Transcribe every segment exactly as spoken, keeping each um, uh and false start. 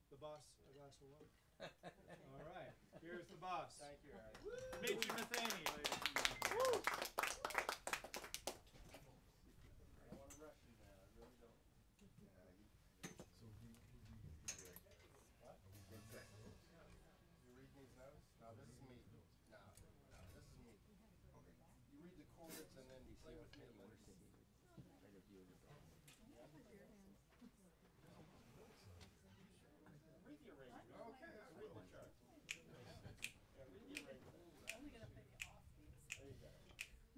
the boss a glass of water? All right. Here's the boss. Thank you, Harry. Dmitri Matheny, ladies and gentlemen. I don't want to rush you now. I really don't. So he, he, he, What? You read these notes? No, this is me. No, no, this is me. Okay. You read the chords and then you play with me. Let us see. Read the arrangement. Okay, I read the chart. Yeah, read the arrangement. I'm only going to play the offbeats. There you go.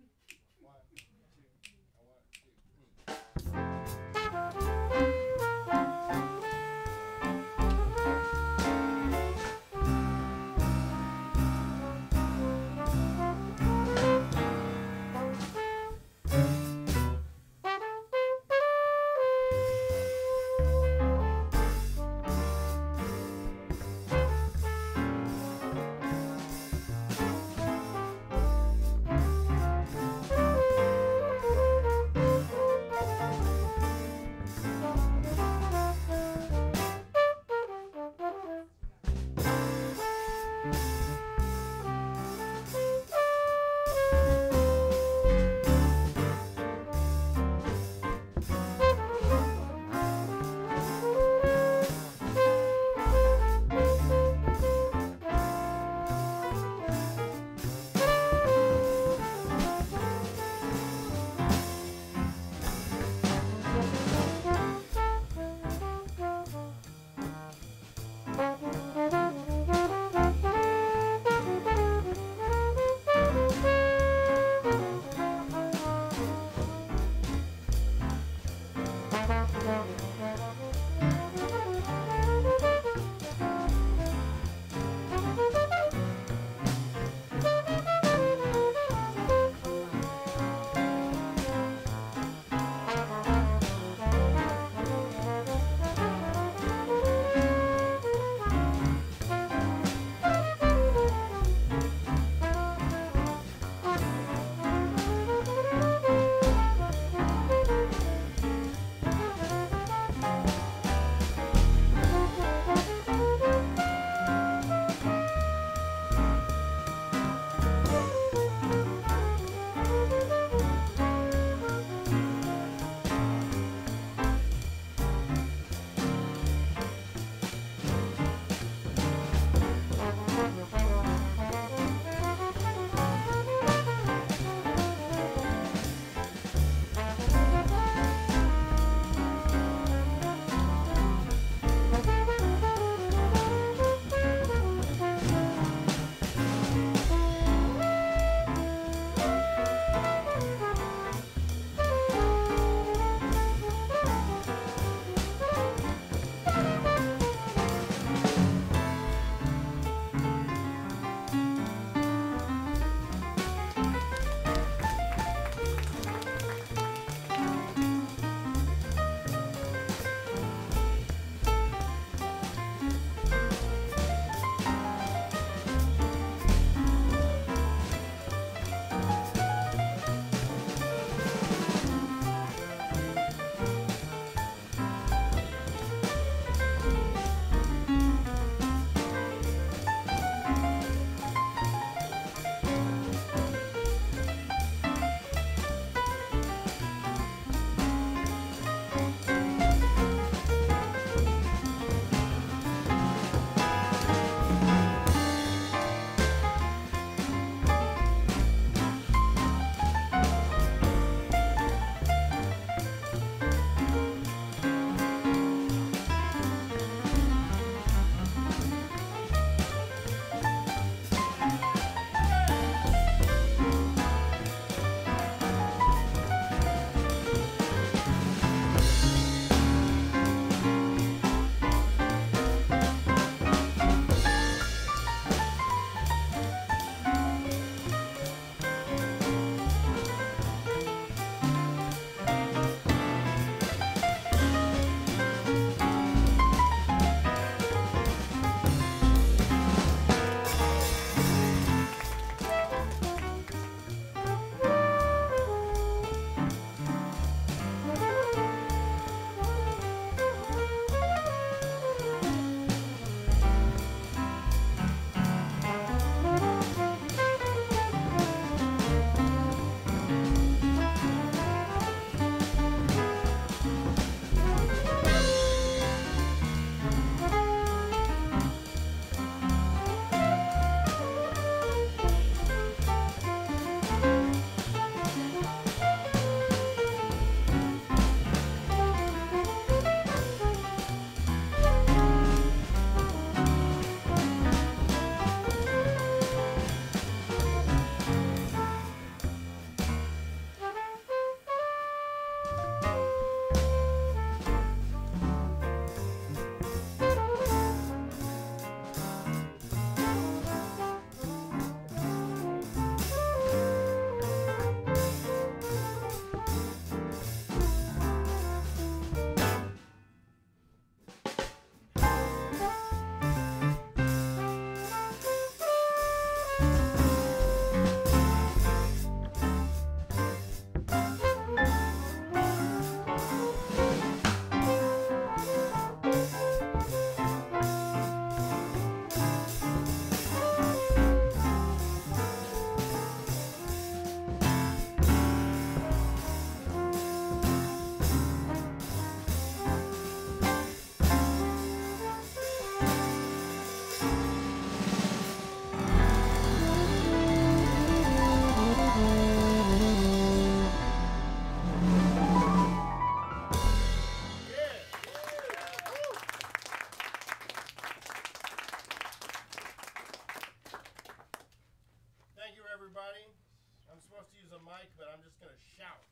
mic, but I'm just going to shout.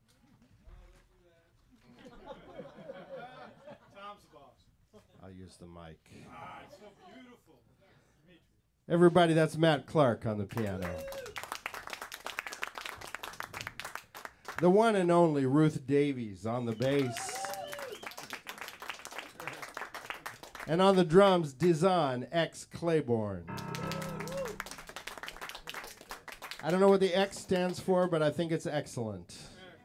Tom's the boss. I'll use the mic. Ah, it's so beautiful. Dmitri. Everybody, that's Matt Clark on the piano. The one and only Ruth Davies on the bass. And on the drums, Deszon X Claiborne. I don't know what the X stands for, but I think it's excellent.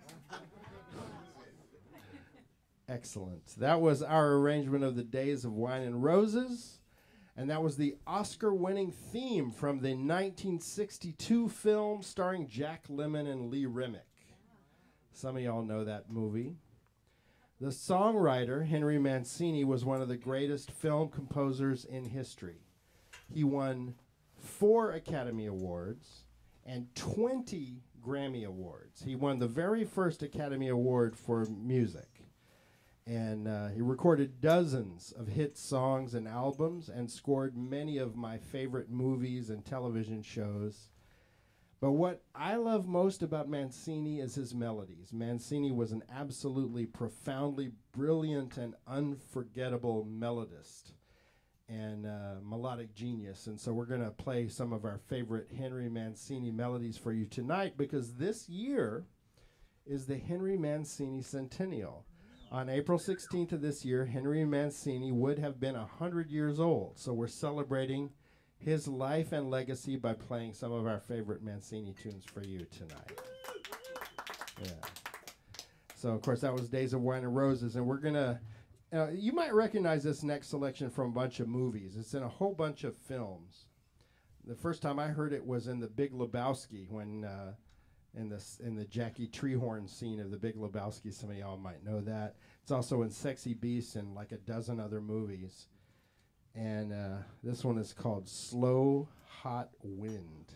Excellent. That was our arrangement of the Days of Wine and Roses, and that was the Oscar-winning theme from the nineteen sixty-two film starring Jack Lemmon and Lee Remick. Some of y'all know that movie. The songwriter, Henry Mancini, was one of the greatest film composers in history. He won four Academy Awards and twenty Grammy Awards. He won the very first Academy Award for music. And uh, he recorded dozens of hit songs and albums and scored many of my favorite movies and television shows. But what I love most about Mancini is his melodies. Mancini was an absolutely profoundly brilliant and unforgettable melodist and uh, melodic genius. And so we're going to play some of our favorite Henry Mancini melodies for you tonight, because this year is the Henry Mancini Centennial. On April sixteenth of this year, Henry Mancini would have been one hundred years old. So we're celebrating his life and legacy by playing some of our favorite Mancini tunes for you tonight. Yeah. So, of course, that was Days of Wine and Roses. And we're going to, uh, you might recognize this next selection from a bunch of movies. It's in a whole bunch of films. The first time I heard it was in The Big Lebowski, when uh, in, this, in the Jackie Treehorn scene of The Big Lebowski. Some of y'all might know that. It's also in Sexy Beasts and like a dozen other movies. And uh, this one is called Slow Hot Wind.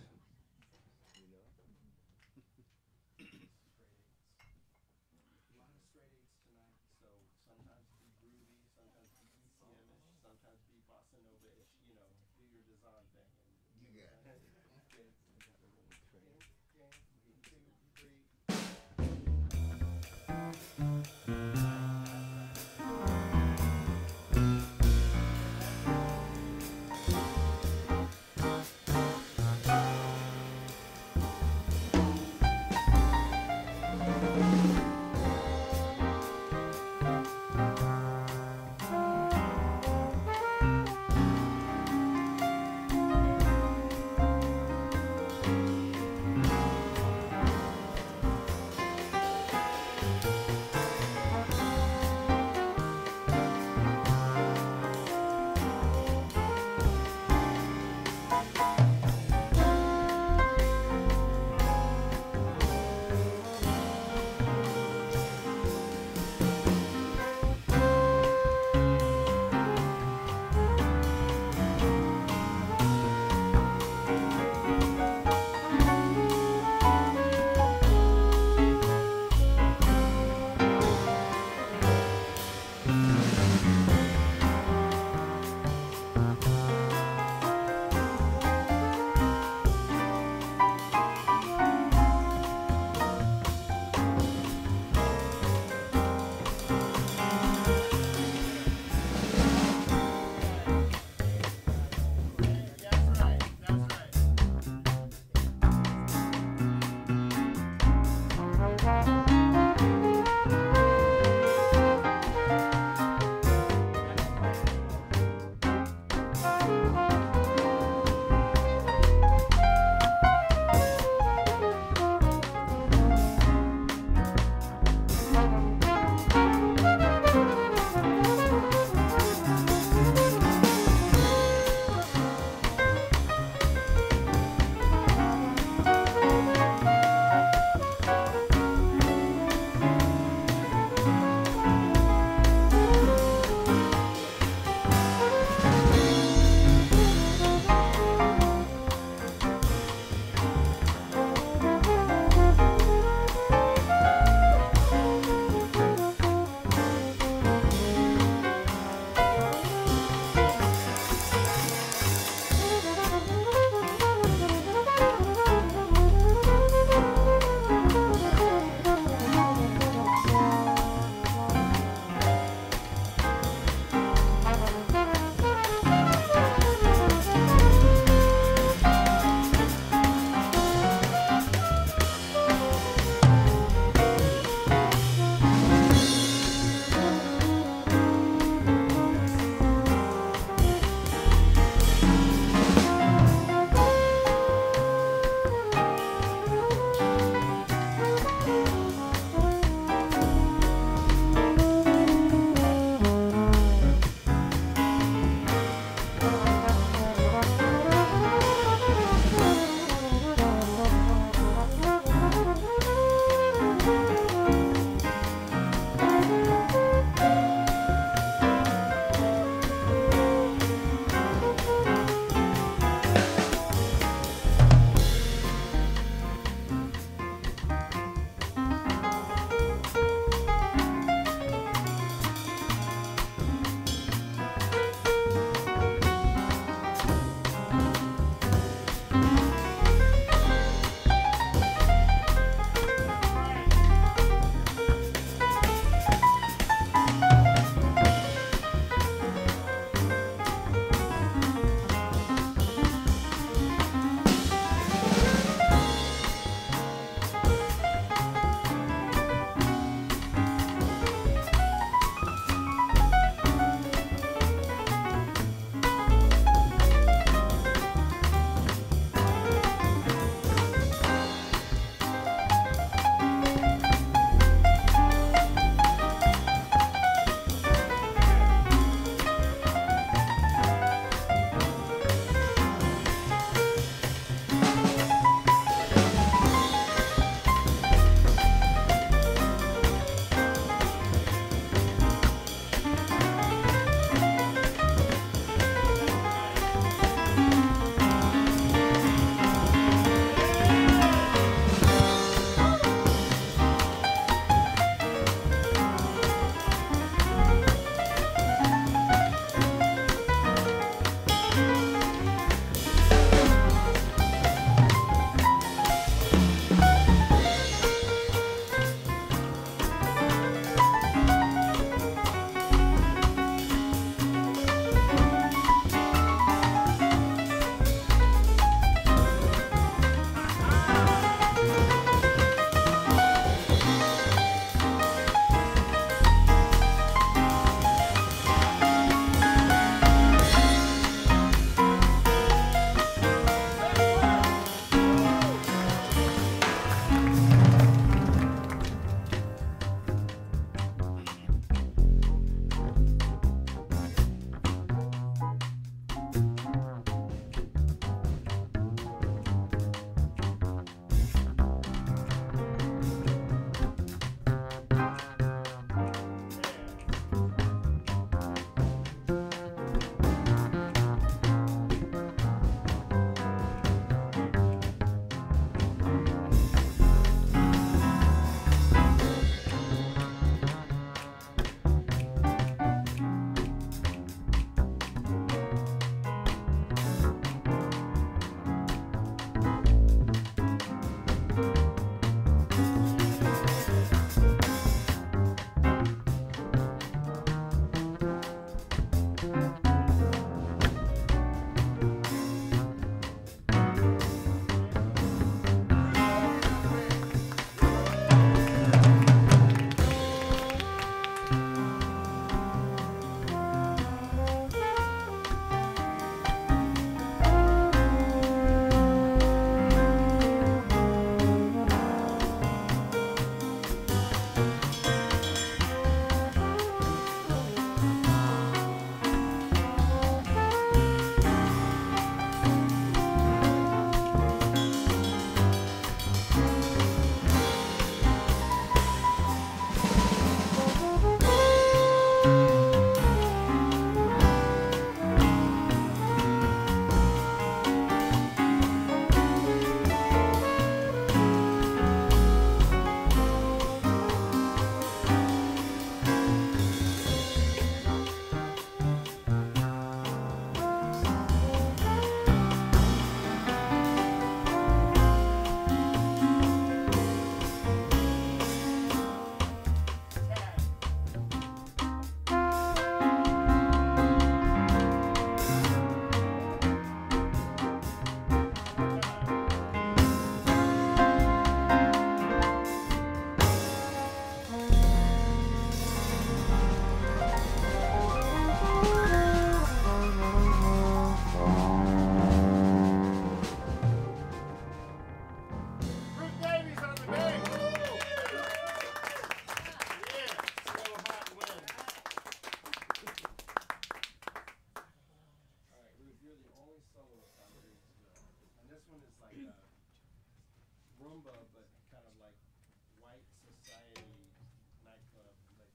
you're the only soloist on Green's film. And this one is like a rumba, but kind of like white society nightclub. Like,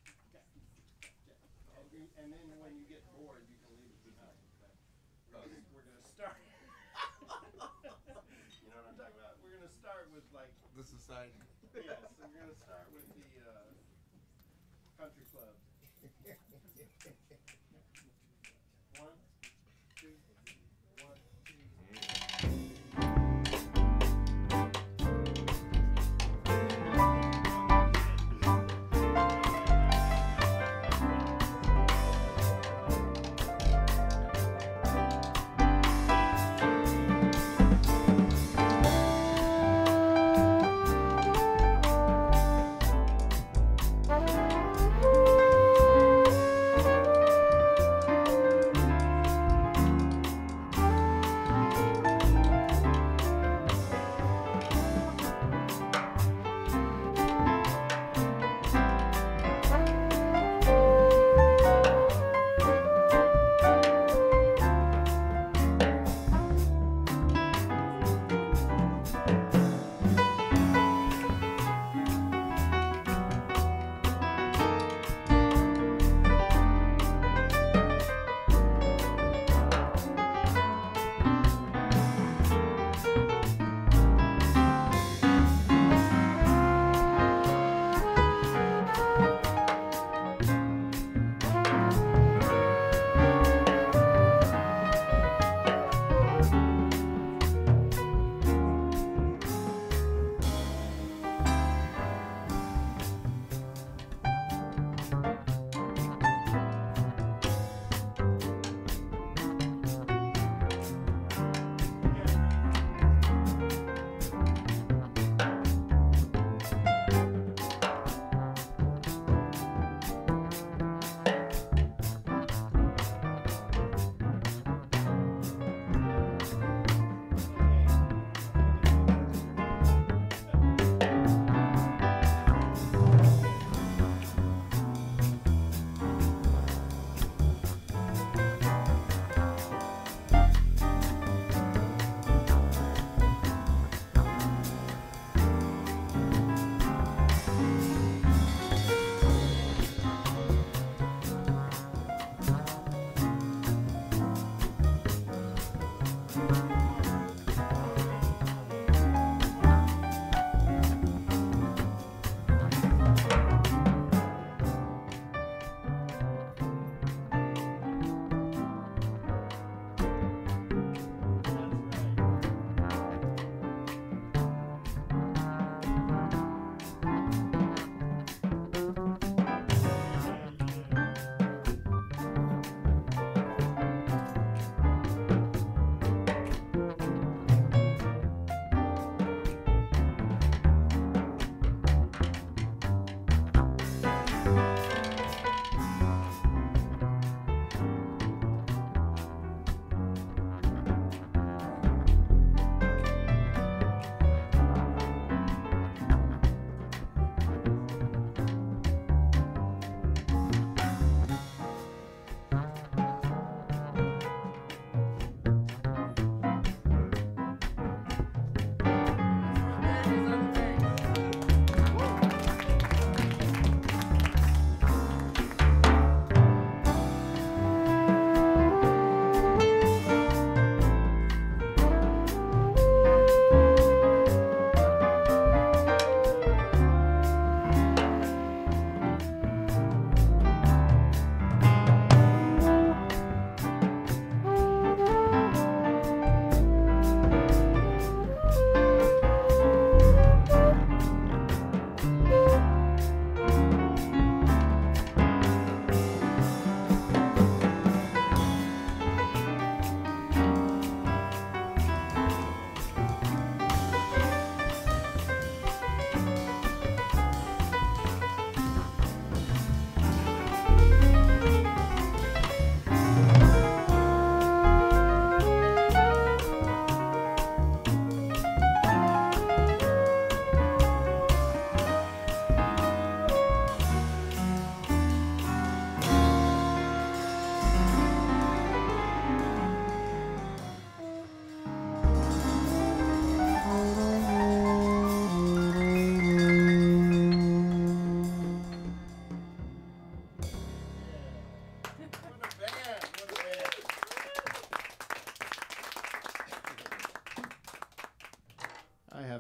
and, you, and then when you get bored, you can leave it behind. But we're, we're gonna start. You know what I'm talking about? We're gonna start with like The society. yes. So we're gonna start with the uh, country club. One, two, one, two.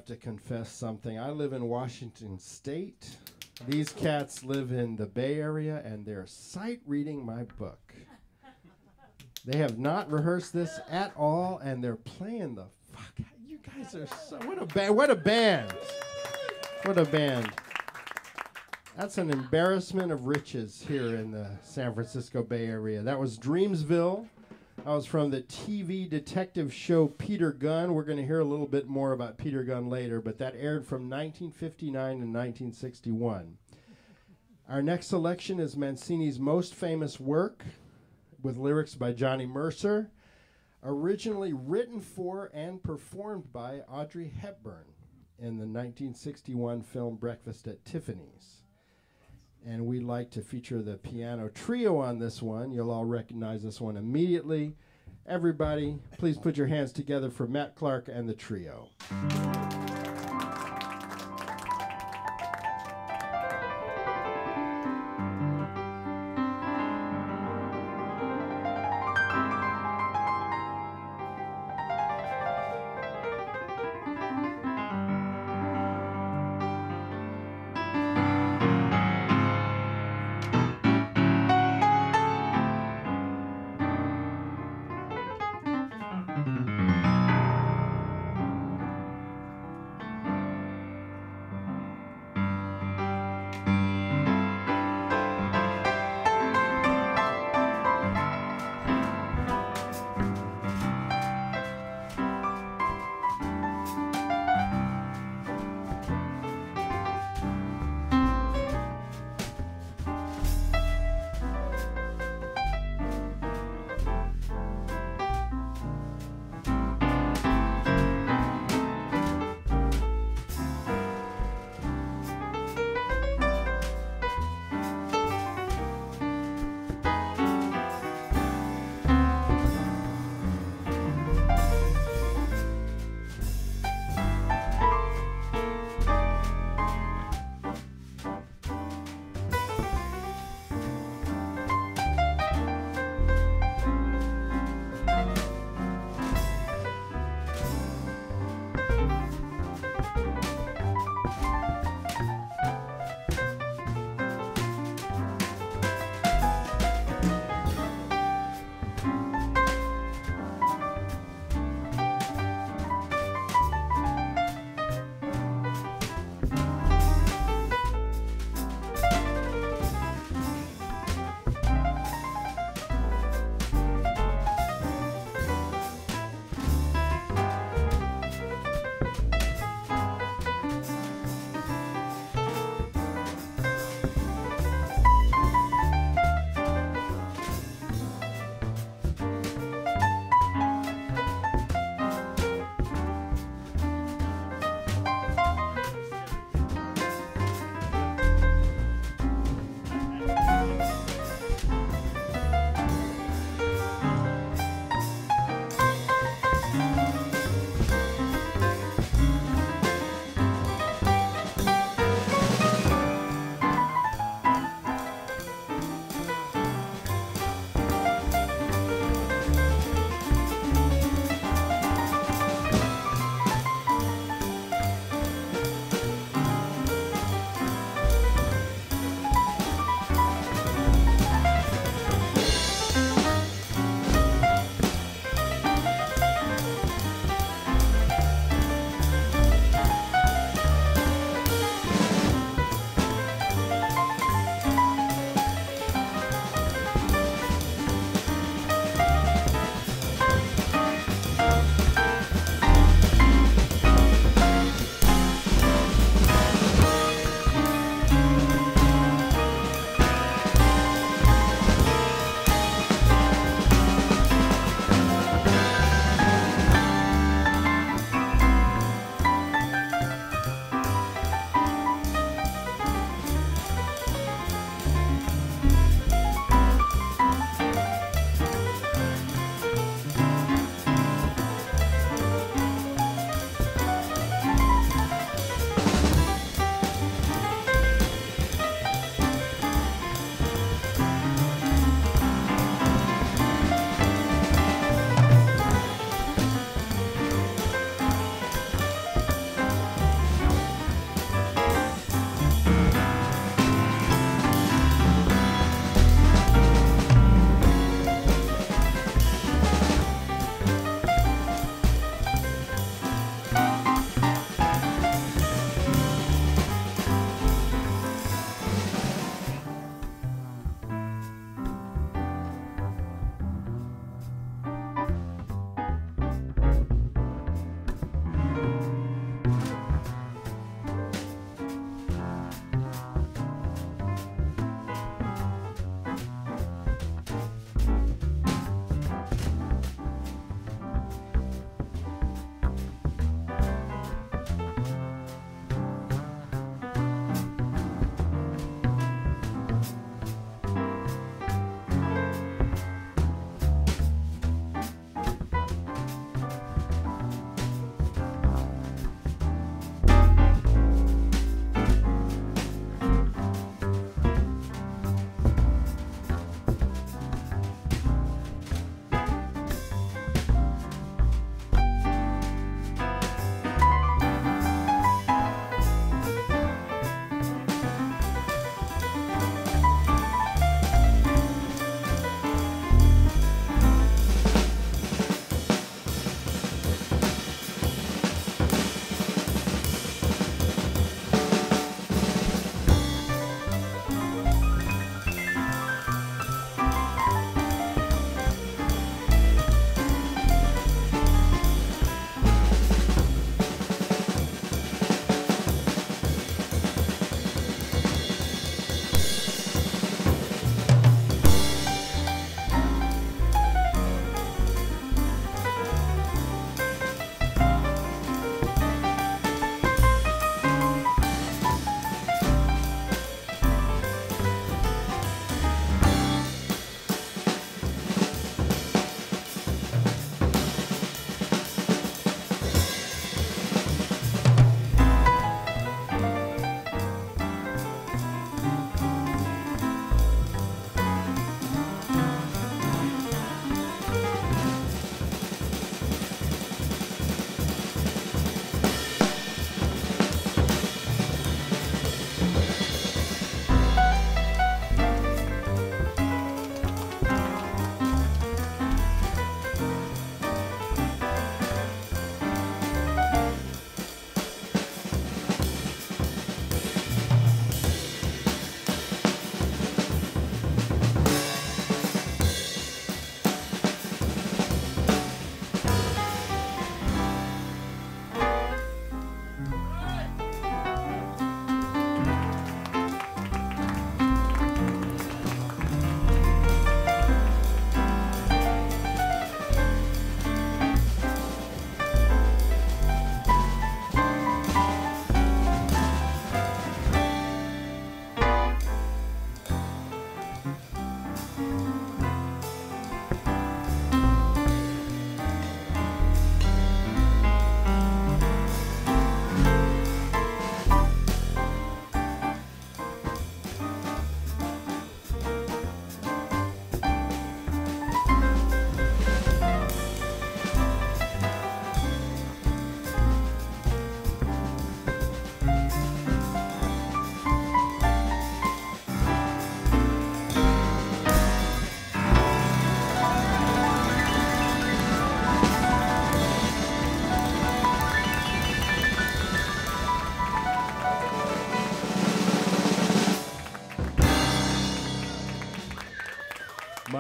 to confess something. I live in Washington State. These cats live in the Bay Area, and they're sight reading my book. They have not rehearsed this at all, and they're playing the fuck. You guys are so what a band! What a band! What a band! That's an embarrassment of riches here in the San Francisco Bay Area. That was Dreamsville. I was from the T V detective show Peter Gunn. We're going to hear a little bit more about Peter Gunn later, but that aired from nineteen fifty-nine to nineteen sixty-one. Our next selection is Mancini's most famous work, with lyrics by Johnny Mercer, originally written for and performed by Audrey Hepburn in the nineteen sixty-one film Breakfast at Tiffany's. And we'd like to feature the piano trio on this one. You'll all recognize this one immediately. Everybody, please put your hands together for Matt Clark and the trio.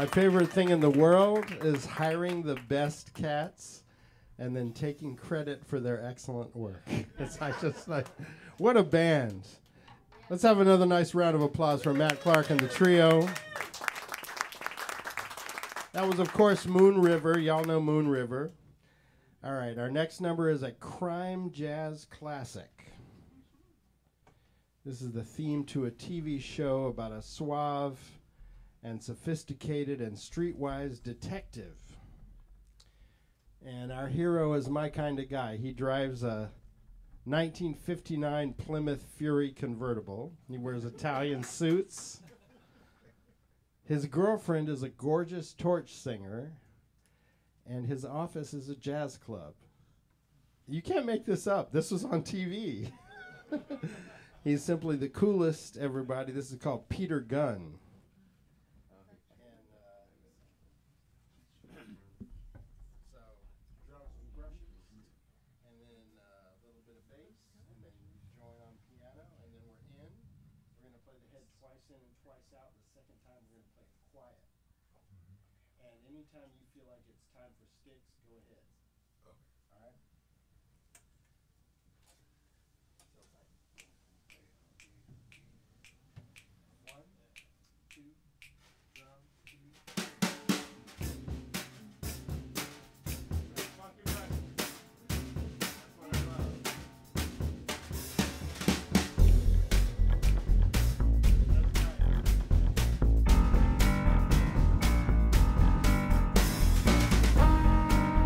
favorite thing in the world is hiring the best cats and then taking credit for their excellent work. It's I just like, what a band. Let's have another nice round of applause for Matt Clark and the trio. That was, of course, Moon River. Y'all know Moon River. All right, our next number is a crime jazz classic. This is the theme to a T V show about a suave and sophisticated and streetwise detective. And our hero is my kind of guy. He drives a nineteen fifty-nine Plymouth Fury convertible. He wears Italian suits. His girlfriend is a gorgeous torch singer, and his office is a jazz club. You can't make this up. This was on T V. He's simply the coolest, everybody. This is called Peter Gunn. Anytime you feel like it's time for sticks, go ahead. Okay. All right? One, two, drum, two. That's funky right. That's what I love. That's right.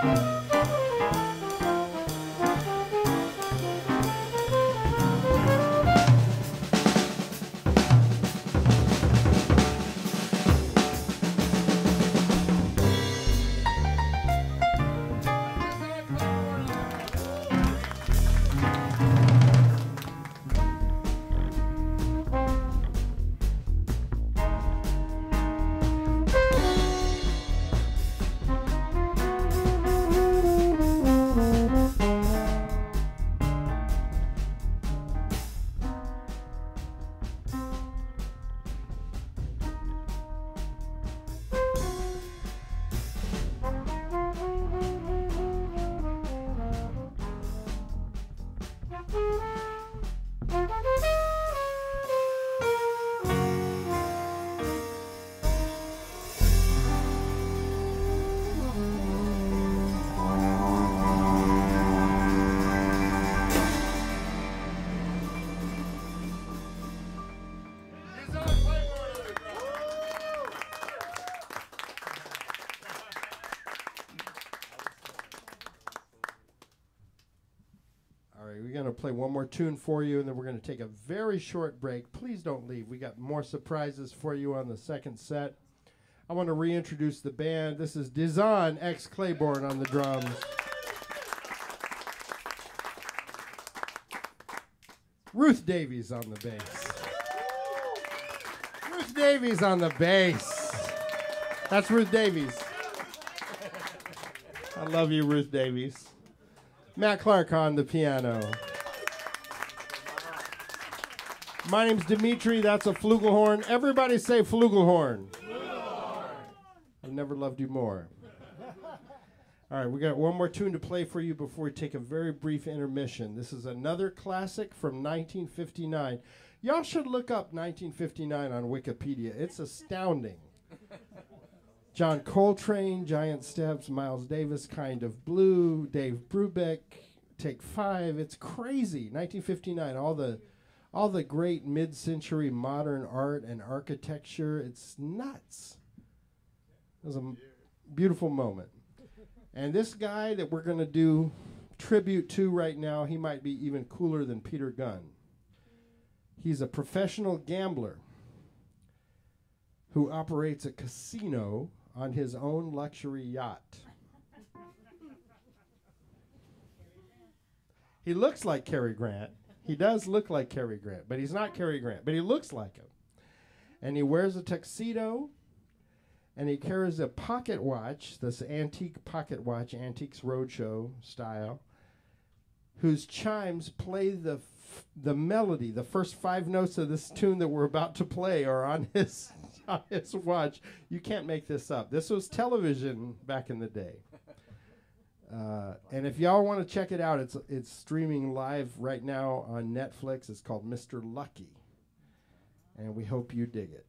We're going to play one more tune for you, and then we're going to take a very short break. Please don't leave. We got more surprises for you on the second set. I want to reintroduce the band. This is Deszon X Claiborne on the drums. Ruth Davies on the bass. Ruth Davies on the bass. That's Ruth Davies. I love you, Ruth Davies. Matt Clark on the piano. My name's Dmitri. That's a flugelhorn. Everybody say flugelhorn. Flugelhorn. I've never loved you more. All right, we got one more tune to play for you before we take a very brief intermission. This is another classic from nineteen fifty-nine. Y'all should look up nineteen fifty-nine on Wikipedia. It's astounding. John Coltrane, Giant Steps, Miles Davis, Kind of Blue, Dave Brubeck, Take Five. It's crazy. nineteen fifty-nine, all the all the great mid-century modern art and architecture. It's nuts. It was a m- beautiful moment. And this guy that we're going to do tribute to right now, he might be even cooler than Peter Gunn. He's a professional gambler who operates a casino on his own luxury yacht. He looks like Cary Grant. He does look like Cary Grant, but he's not Cary Grant, but he looks like him. And he wears a tuxedo, and he carries a pocket watch, this antique pocket watch, Antiques Roadshow style, whose chimes play the f- the melody. The first five notes of this tune that we're about to play are on his on his watch. You can't make this up. This was television back in the day. Uh, and if y'all want to check it out, it's it's streaming live right now on Netflix. It's called Mister Lucky. And we hope you dig it.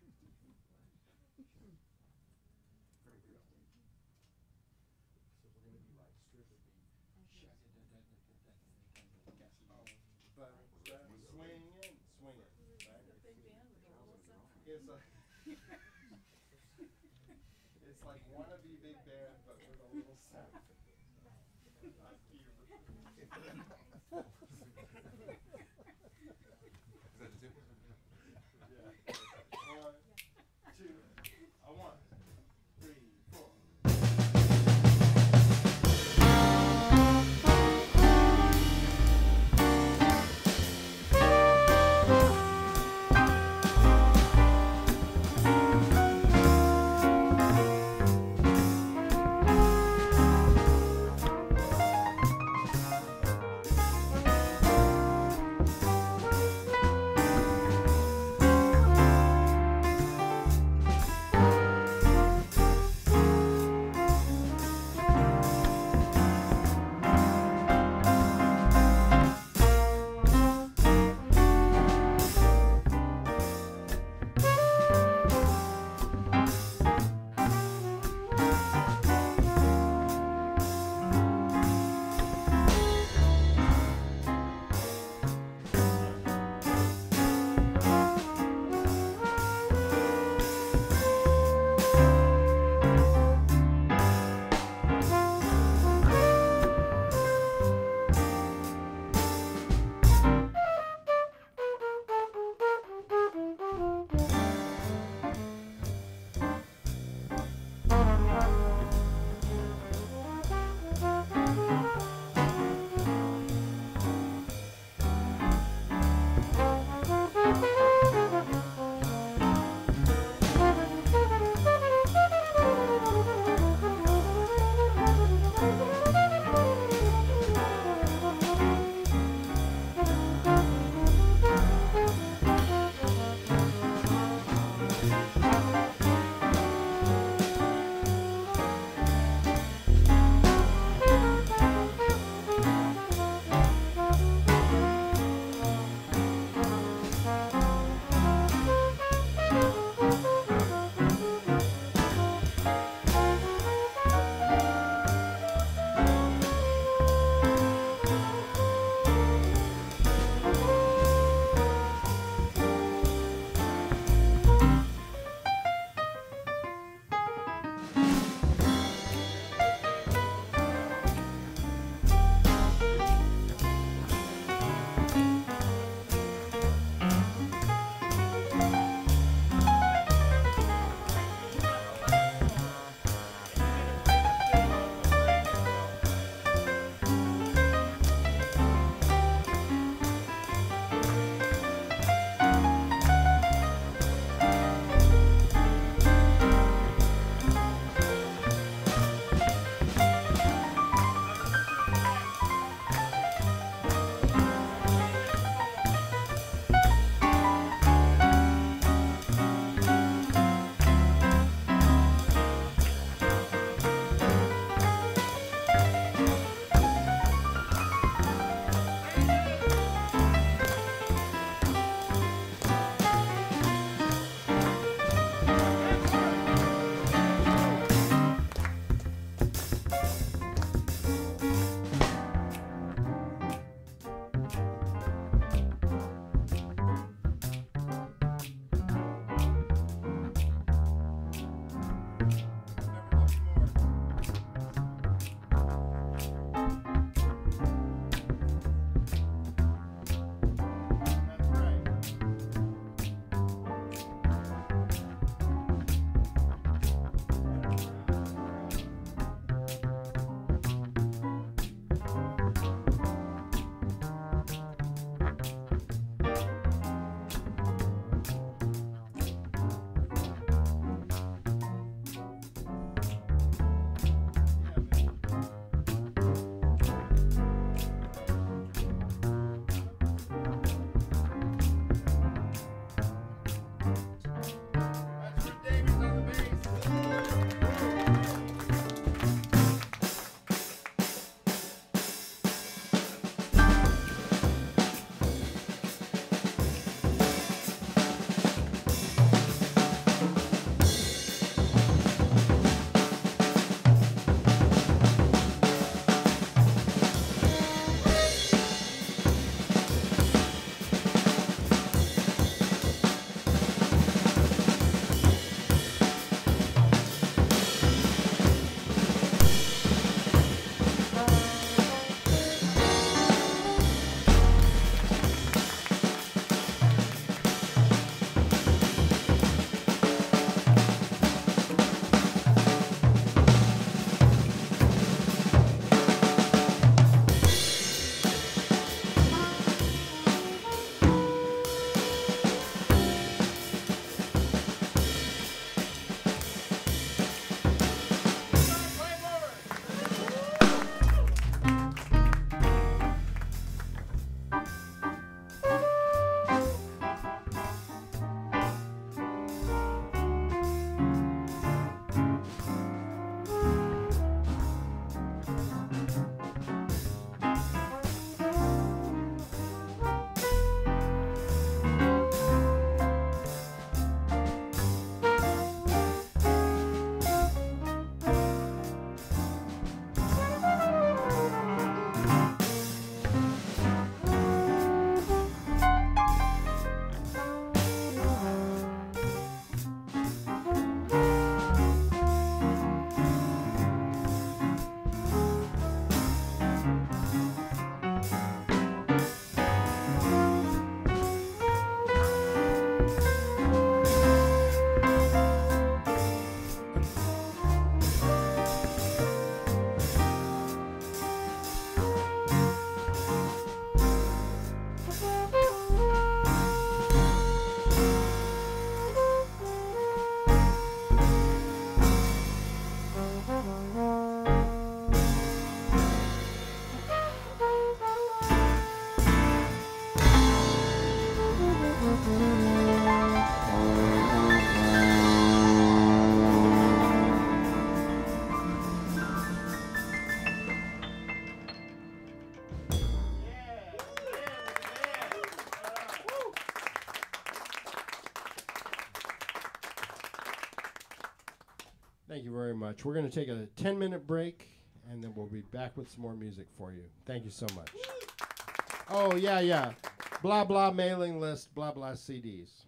It's like wannabe big band, but with a little sound. One, two, a one, three, four. much. We're going to take a ten minute break, and then we'll be back with some more music for you. Thank you so much. Oh, yeah, yeah. Blah, blah, mailing list, blah, blah, C Ds.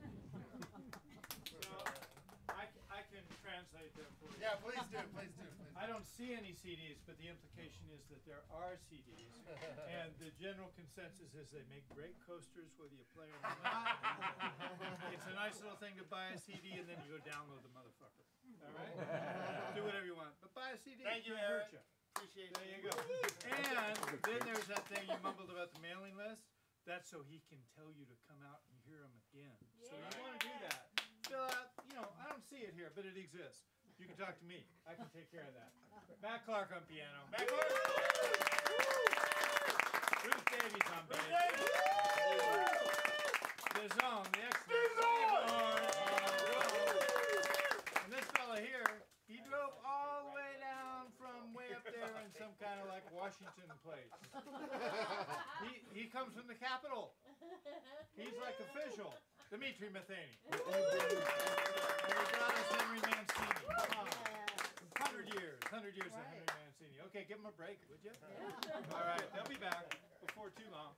I, c- I can translate that for you. Yeah, please do, please do, please. I don't see any C Ds, but the implication is that there are C Ds. And the general consensus is they make great coasters whether you play them or not. It's a nice little thing to buy a C D and then you go download the motherfucker. All right? Do whatever you want. But buy a C D. Thank you, Can't hurt Eric. ya. Appreciate There it. you go. And then there's that thing you mumbled about the mailing list. That's so he can tell you to come out and hear him again. So you want to do that. Fill out, you know, I don't see it here, but it exists. You can talk to me. I can take care of that. Matt Clark on piano. Matt Clark! Ruth Davies on bass. Deszon, the excellent Claiborne on drums. And this fella here, he drove all the way down from way up there in some kind of like Washington place. He he comes from the capital. He's like official. Dmitri Matheny. And we got us Henry Mancini. Come on. Hundred years. Hundred years of Henry Mancini. Okay, give him a break, would you? All right, they'll be back before too long.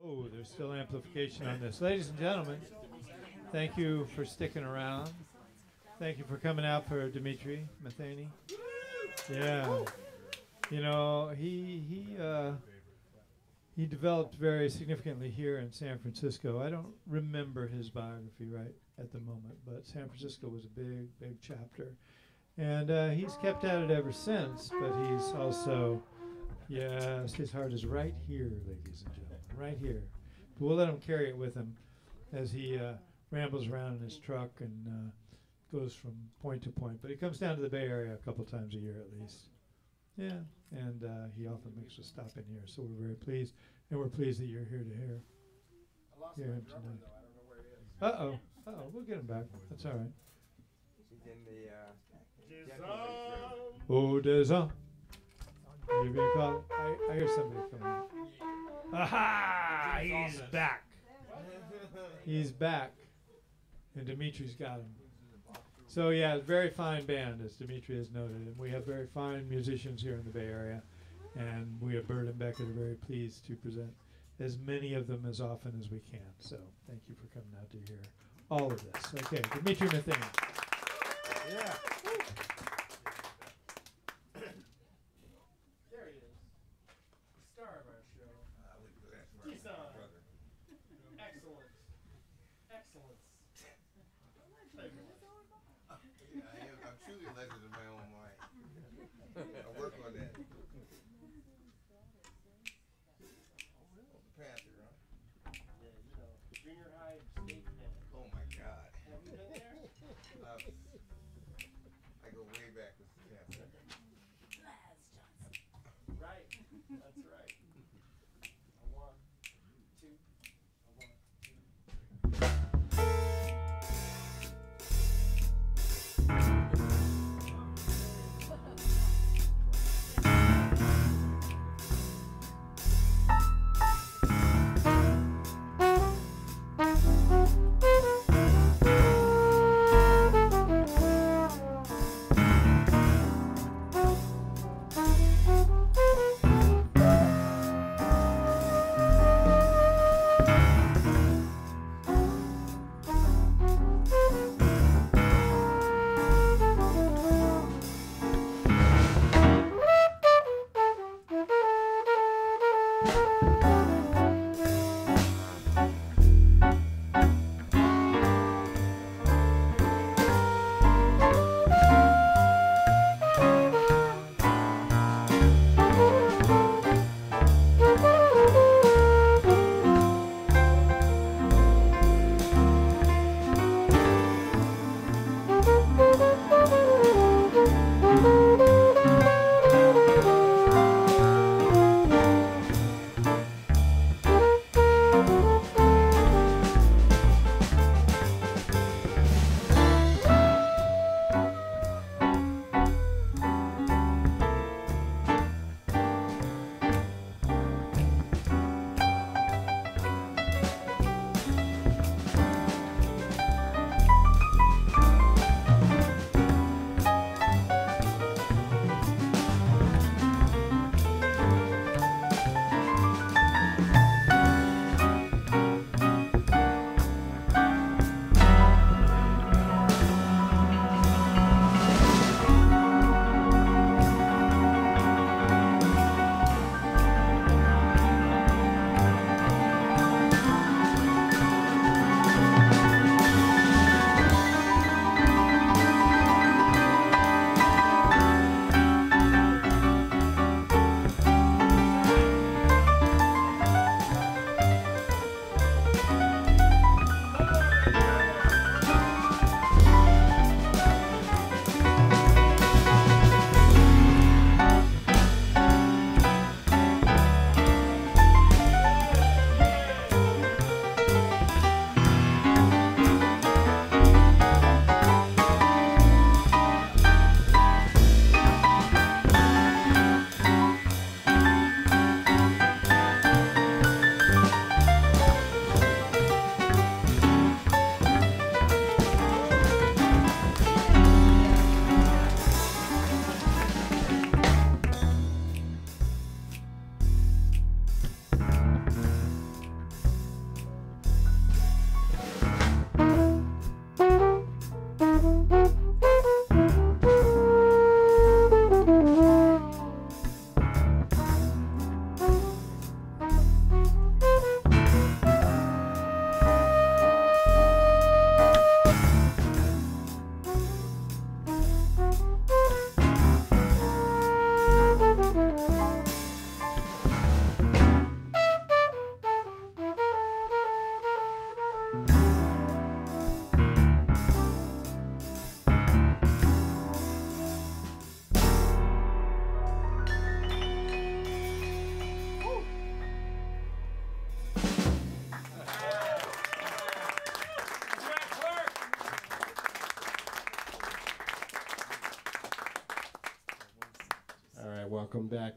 Oh, there's still amplification on this. Ladies and gentlemen, thank you for sticking around. Thank you for coming out for Dmitri Matheny. Yeah. You know, he he uh, he developed very significantly here in San Francisco. I don't remember his biography right at the moment, but San Francisco was a big, big chapter. And uh, he's kept at it ever since, but he's also, yes, his heart is right here, ladies and gentlemen, right here. But we'll let him carry it with him as he uh, rambles around in his truck and uh, goes from point to point. But he comes down to the Bay Area a couple times a year at least. Yeah, and uh, he often makes a stop in here, so we're very pleased. And we're pleased that you're here to hear, I lost hear my him drummer, tonight. though. I don't know where he is. Uh-oh, uh-oh, we'll get him back. That's all right. He's in the, uh, Oh, Deszon. You being called? I, I hear somebody coming. Aha! He's back. He's back. And Dimitri's got him. So yeah, very fine band, as Dmitri has noted, and we have very fine musicians here in the Bay Area, and we at Bird and Beckett are very pleased to present as many of them as often as we can. So thank you for coming out to hear all of this. Okay, Dmitri Matheny. Yeah. There he is. Star of our show. Deszon. Excellent. Excellence. Yeah, I am, I'm truly a legend in my own mind. I work on that. Panther, huh? Yeah, you know, junior high state man. Oh my God. Have you been there? Uh, I go way back with the Panther. Right. That's right. A one, two, a one, two.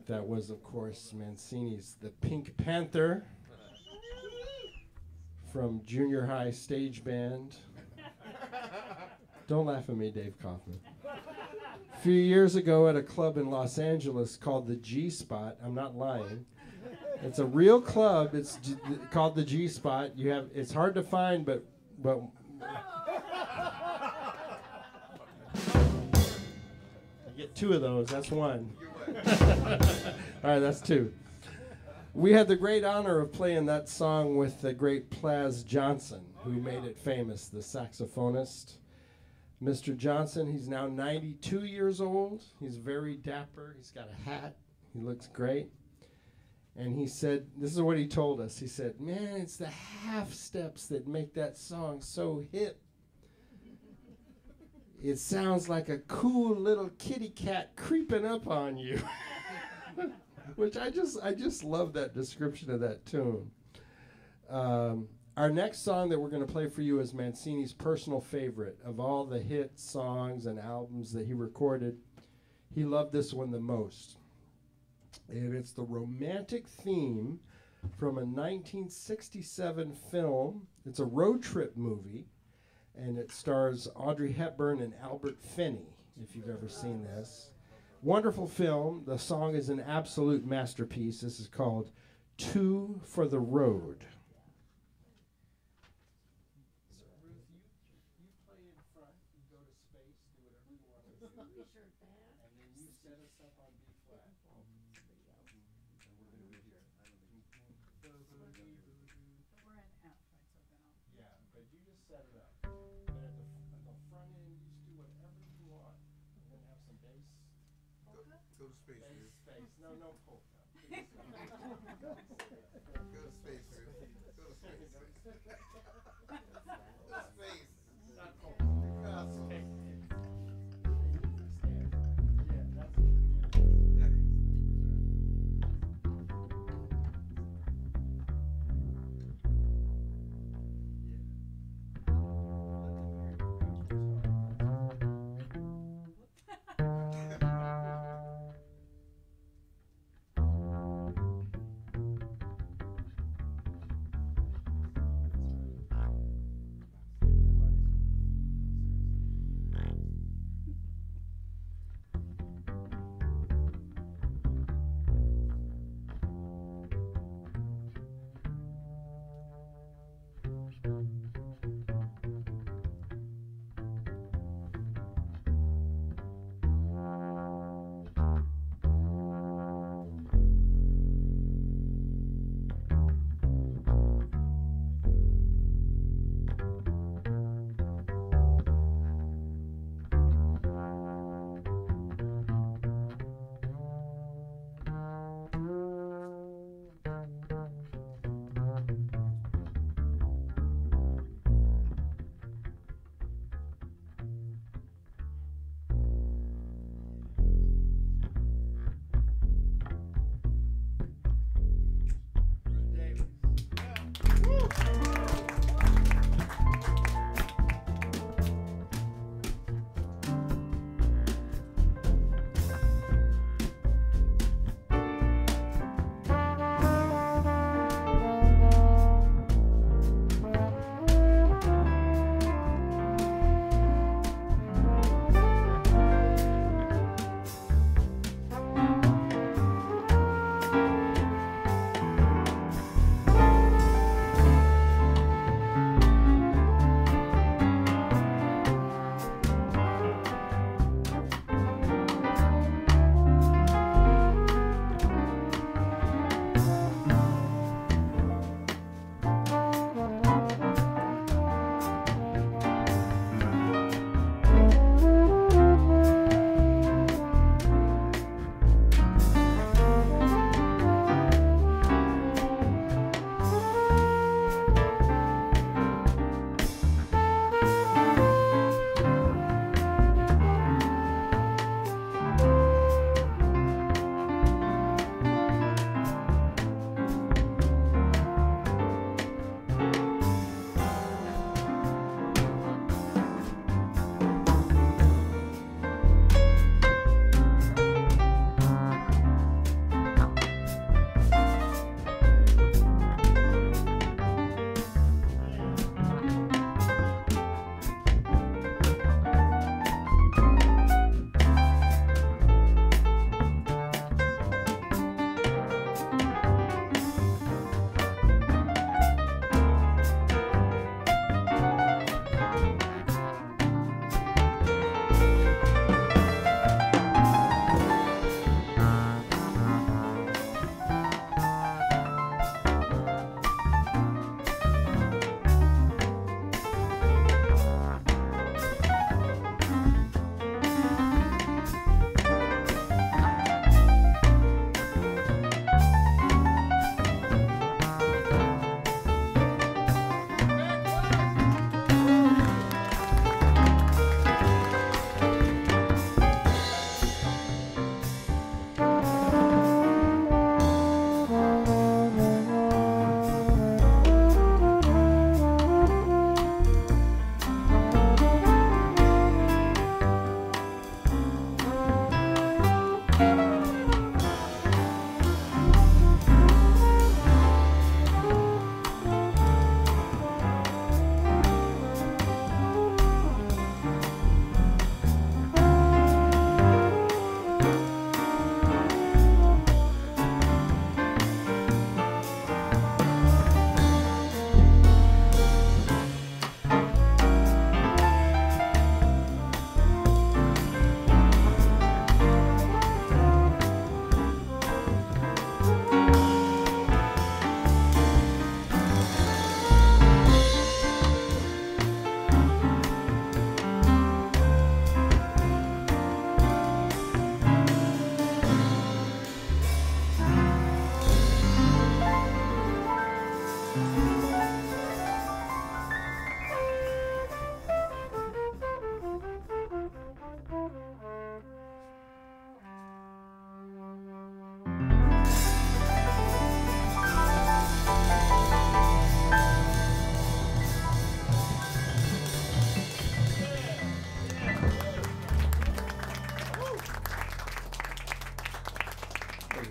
That was, of course, Mancini's The Pink Panther from Junior High Stage Band. Don't laugh at me, Dave Kaufman. A few years ago at a club in Los Angeles called the G Spot, I'm not lying. It's a real club. It's G- called the G Spot. You have. It's hard to find, but but. You get two of those. That's one. All right, that's two. We had the great honor of playing that song with the great Plaz Johnson, who made it famous, the saxophonist. Mister Johnson, he's now ninety-two years old. He's very dapper. He's got a hat. He looks great. And he said, this is what he told us. He said, man, it's the half steps that make that song so hip. It sounds like a cool little kitty cat creeping up on you. Which I just I just love that description of that tune. Um, our next song that we're going to play for you is Mancini's personal favorite. Of all the hit songs and albums that he recorded, he loved this one the most. And it's the romantic theme from a nineteen sixty-seven film. It's a road trip movie, and it stars Audrey Hepburn and Albert Finney, if you've ever seen this. Wonderful film. The song is an absolute masterpiece. This is called Two for the Road. So, Ruth, you, you play in front. You go to space, do whatever you want to do. And then you set us up on B flat. Yeah, but you just set it up. And at the, at the front end, you just do whatever you want. And then have some bass. Go, go to space, Bass, Ruth. space. No, no polka. Go to space, Ruth. Go to space. Go to space. Not polka. Picasso. Okay. Yeah, that's it.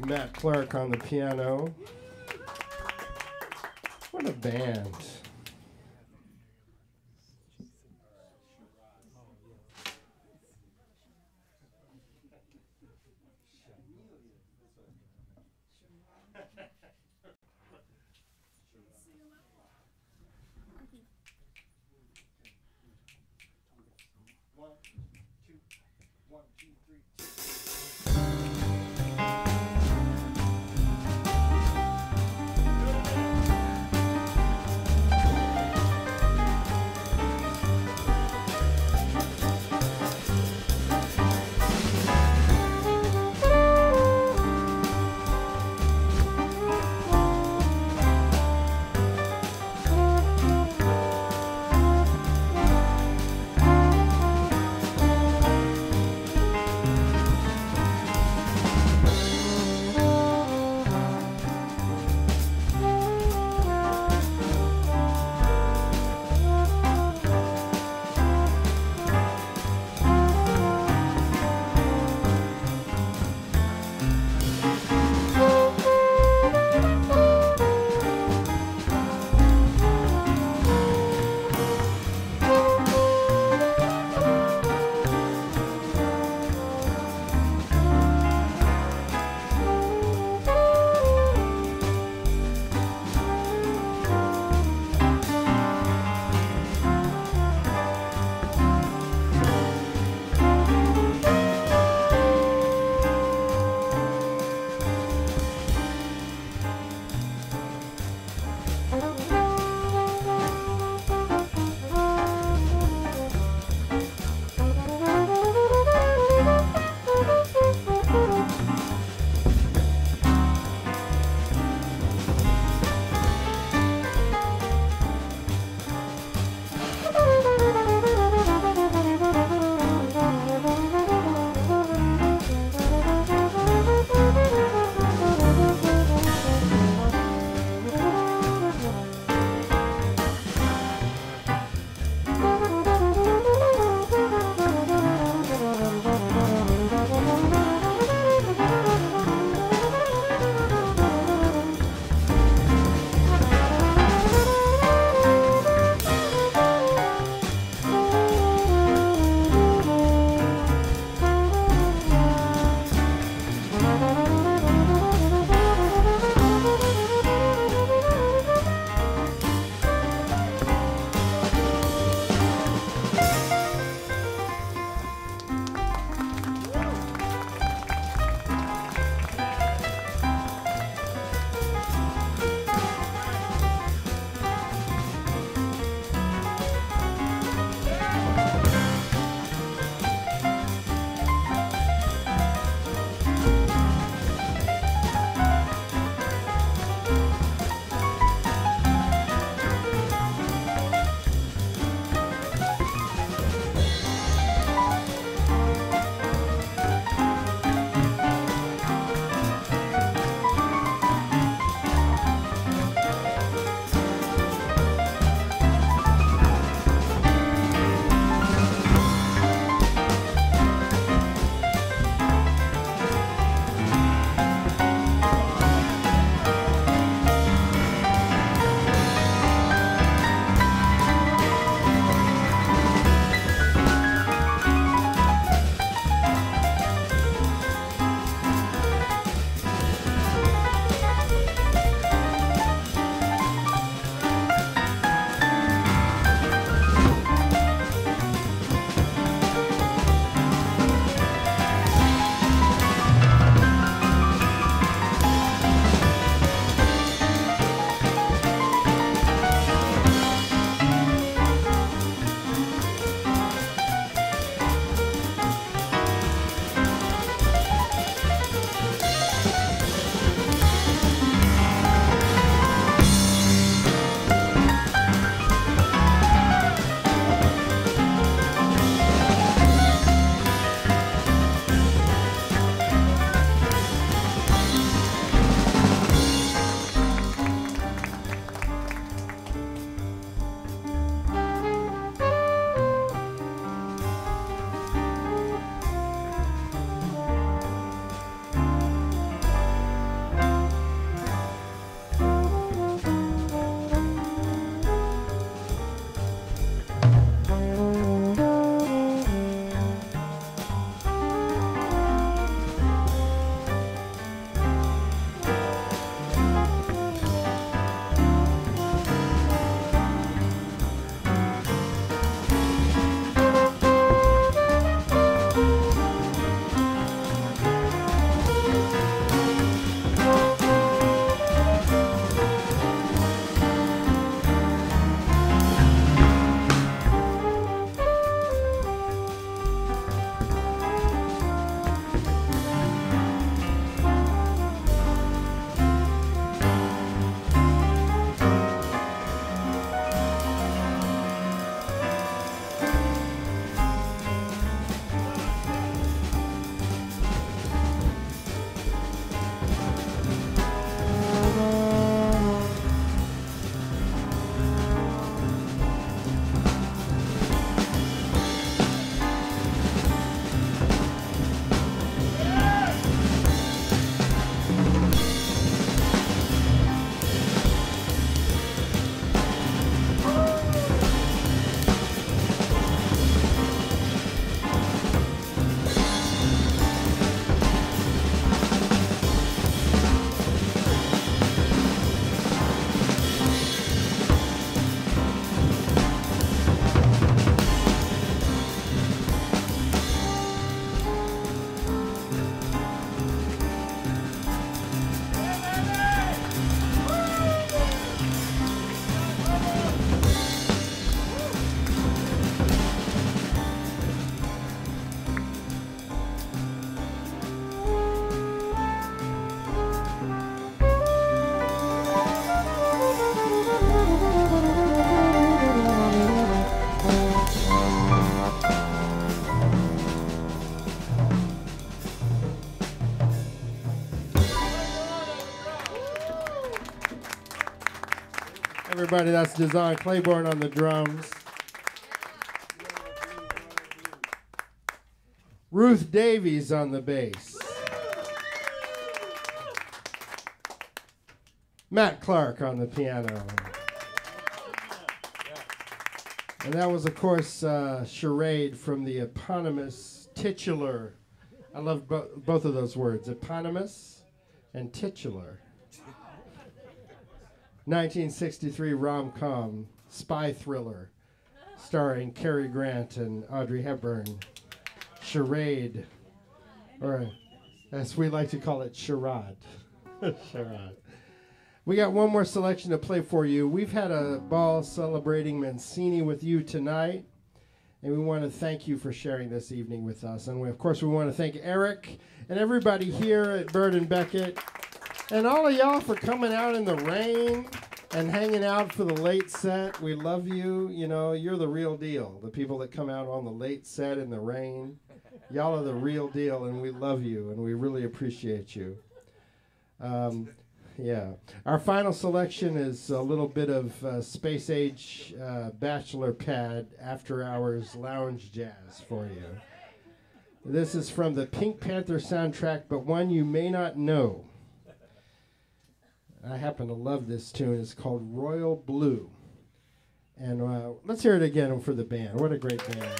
Matt Clark on the piano. What a band. One, two, one, two, three, two. Thank Everybody, that's Deszon Claiborne on the drums. Ruth Davies on the bass. Matt Clark on the piano. And that was, of course, uh, Charade from the eponymous titular. I love bo- both of those words, eponymous and titular. nineteen sixty-three rom-com spy thriller starring Cary Grant and Audrey Hepburn. Charade, or as we like to call it, charade. Charade. We got one more selection to play for you. We've had a ball celebrating Mancini with you tonight, and we want to thank you for sharing this evening with us. And we, of course, we want to thank Eric and everybody here at Bird and Beckett, and all of y'all for coming out in the rain and hanging out for the late set. We love you. You know, you're the real deal. The people that come out on the late set in the rain, y'all are the real deal, and we love you, and we really appreciate you. Um, yeah. Our final selection is a little bit of uh, space age uh, bachelor pad after hours lounge jazz for you. This is from the Pink Panther soundtrack, but one you may not know. I happen to love this tune. It's called Royal Blue. And uh, let's hear it again for the band. What a great band.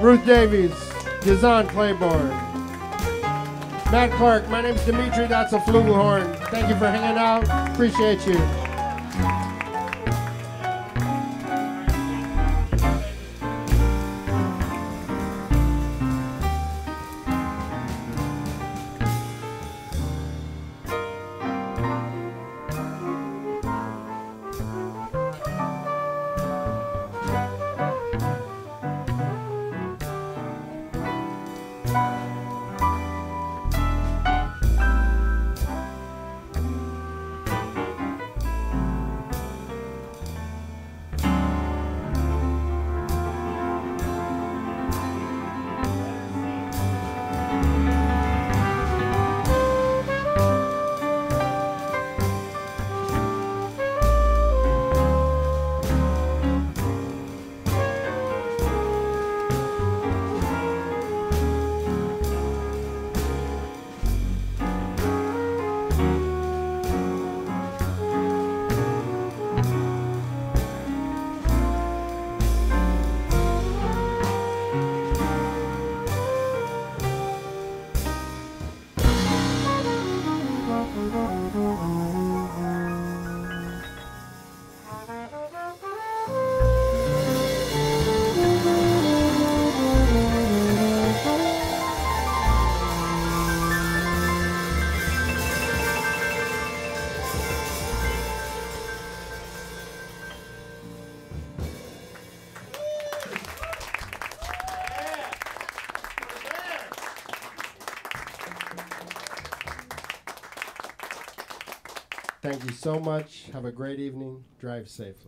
Ruth Davies, Deszon Claiborne, Matt Clark. My name's Dmitri. That's a flugelhorn. Thank you for hanging out. Appreciate you. Thank you so much. Have a great evening. Drive safely.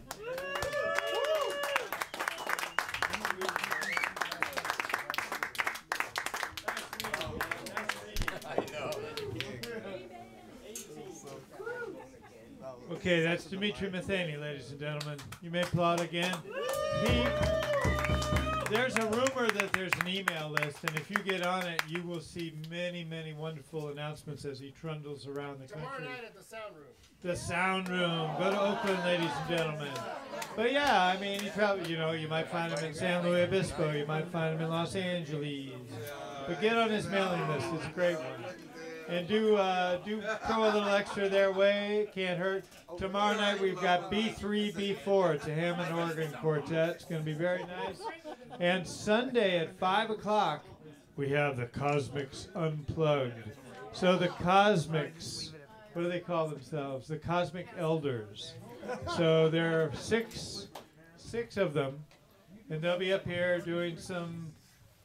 Okay, that's Dmitri Matheny, ladies and gentlemen. You may applaud again. He, there's a rumor that there's an email list, and if you get on it, you will see many, many wonderful announcements as he trundles around the country. Tomorrow night at the sound room. The sound room. Go to Oakland, ladies and gentlemen. But yeah, I mean, you travel. You know, you might find him in San Luis Obispo. You might find him in Los Angeles. But get on his mailing list. It's a great one. And do uh, do throw a little extra their way. Can't hurt. Tomorrow night we've got B three, B four. It's a Hammond organ quartet. It's going to be very nice. And Sunday at five o'clock, we have the Cosmics Unplugged. So the Cosmics, what do they call themselves? The Cosmic Elders. So there are six, six of them, and they'll be up here doing some,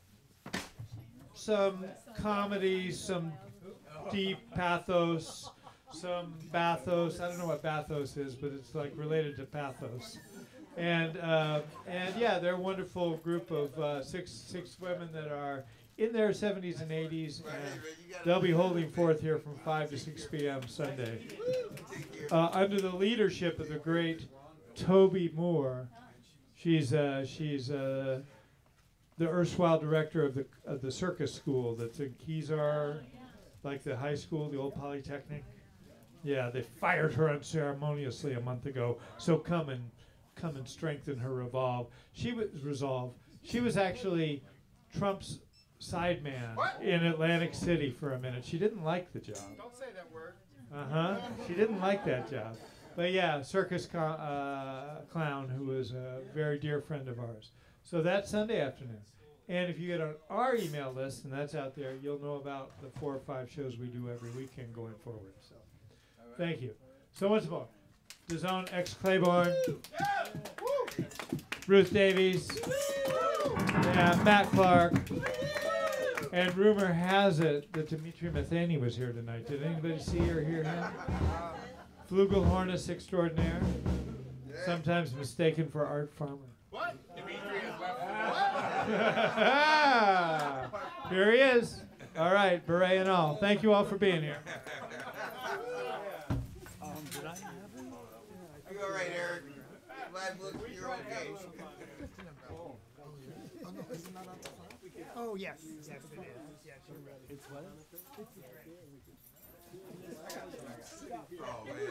some comedy, some deep pathos, some bathos. I don't know what bathos is, but it's like related to pathos. And uh, and yeah, they're a wonderful group of uh, six six women that are in their seventies and eighties, and they'll be holding forth here from five to six p m Sunday. Uh, under the leadership of the great Toby Moore. She's uh, she's uh, the erstwhile director of the of the circus school that's in Kezar, like the high school, the old Polytechnic. Yeah, they fired her unceremoniously a month ago. So come and come and strengthen her resolve. She was resolve. She was actually Trump's sideman What? in Atlantic City for a minute. She didn't like the job. Don't say that word. Uh huh. She didn't like that job. But yeah, circus co- uh, clown who is a very dear friend of ours. So that's Sunday afternoon. And if you get on our email list, and that's out there, you'll know about the four or five shows we do every weekend going forward. So thank you. So once more, Deszon X Claiborne, Ruth Davies, yeah, Matt Clark, and rumor has it that Dmitri Matheny was here tonight. Did anybody see or hear him? Flugelhornist extraordinaire, sometimes mistaken for Art Farmer. What? Here he is. All right, beret and all. Thank you all for being here. You all right, Eric? Glad look, you're okay. Oh, yes. Yes, it is. Yes, you're right. It's what? Oh, man.